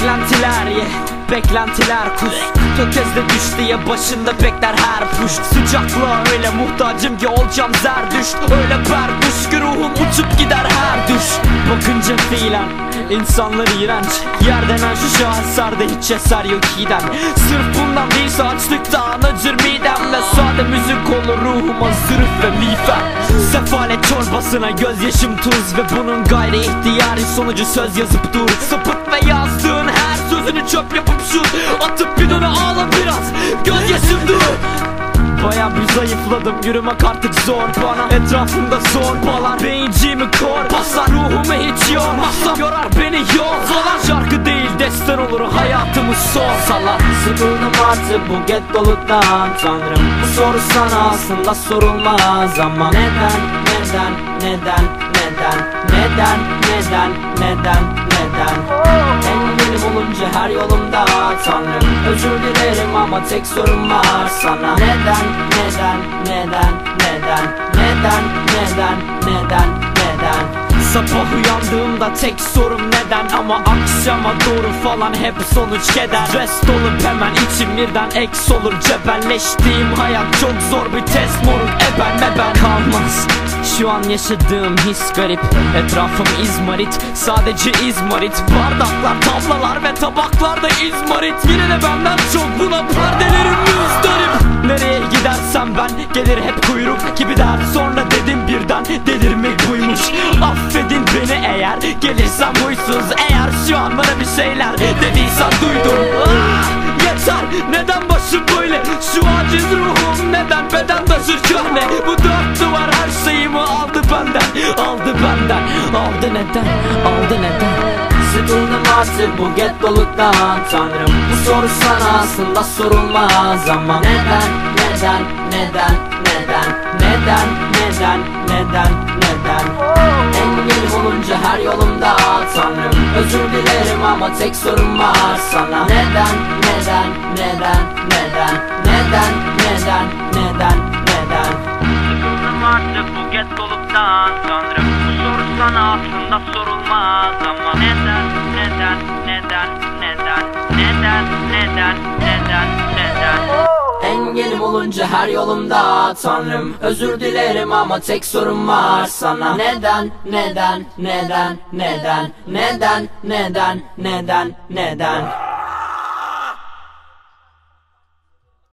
Beklentiler beklentiler kus. Tökezle düş diye başında bekler her puş. Sıcaklığa öyle muhtacım ki olacağım zerdüşt. Öyle berduş ki ruhum uçup gider her düş. Bakınca fiilen insanlar iğrenç. Yer denen şu şaheserde hiç eser yok idem. Sırf bundan değilse açlıktan acır midem. Ve sade müzik olur ruhuma zırh ve miğfer. Sefalet çorbasına gözyaşım tuz. Ve bunun gayri ihtiyari sonucu söz yazıp dur. Sapıt ve yazdığın her sözünü çöp yapıp şut. Atıp bir döne ağla biraz, gözyaşım dur. Baya bir zayıfladım, yürümek artık zor bana. Etrafımda zorbalar, beyinciğimi kor basar. Ruhumu hiç yormazsam yorar beni yolsalar. Şarkı değil destan olur hayatımı sorsalar. Sıkıldım artık bu gettoluktan Tanrım, bu soru sana aslında sorulmaz. Ama neden, neden, neden, neden, neden, neden, neden, neden? Engelim olunca her yolumda Tanrım, özür dilerim ama tek sorum var sana. Neden, neden, neden, neden, neden, neden, neden, neden? Sabah uyandığımda tek sorum neden. Ama akşama doğru falan hep sonuç keder. Rest olup hemen içim birden eks olur. Cebelleştiğim hayat çok zor bir test moruk. Ben kalmaz şu an yaşadığım his garip. Etrafım izmarit, sadece izmarit. Bardaklar, tablalar ve tabaklarda izmarit. Yine de benden çok buna perdelerim müzdarip. Nereye gidersem ben gelir hep kuyruk gibi der. Sonra dedim birden delirmek buymuş. Affedin beni eğer gelirsem huysuz. Eğer şu an bana bir şeyler dediysen duydum. Yeter, neden başım böyle? Şu aciz ruhum neden beden taşır köhne? Bu dört duvar her şeyimi aldı benden. Aldı benden, aldı neden, aldı neden? Sıkıldım artık bu gettoluktan Tanrım, bu soru sana aslında sorulmaz. Ama neden, neden, neden, neden, neden, neden, neden, neden? Engelim olunca her yolumda Tanrım, özür dilerim ama tek sorum var sana. Neden, neden, neden, neden, neden, neden, neden, neden? Sıkıldım artık bu gettoluktan Tanrım, bu soru sana aslında sorulmaz. Ama neden, neden, neden, neden, neden, neden, neden, neden? Engelim olunca her yolumda Tanrım, özür dilerim ama tek sorum var sana. Neden, neden, neden, neden, neden, neden, neden, neden?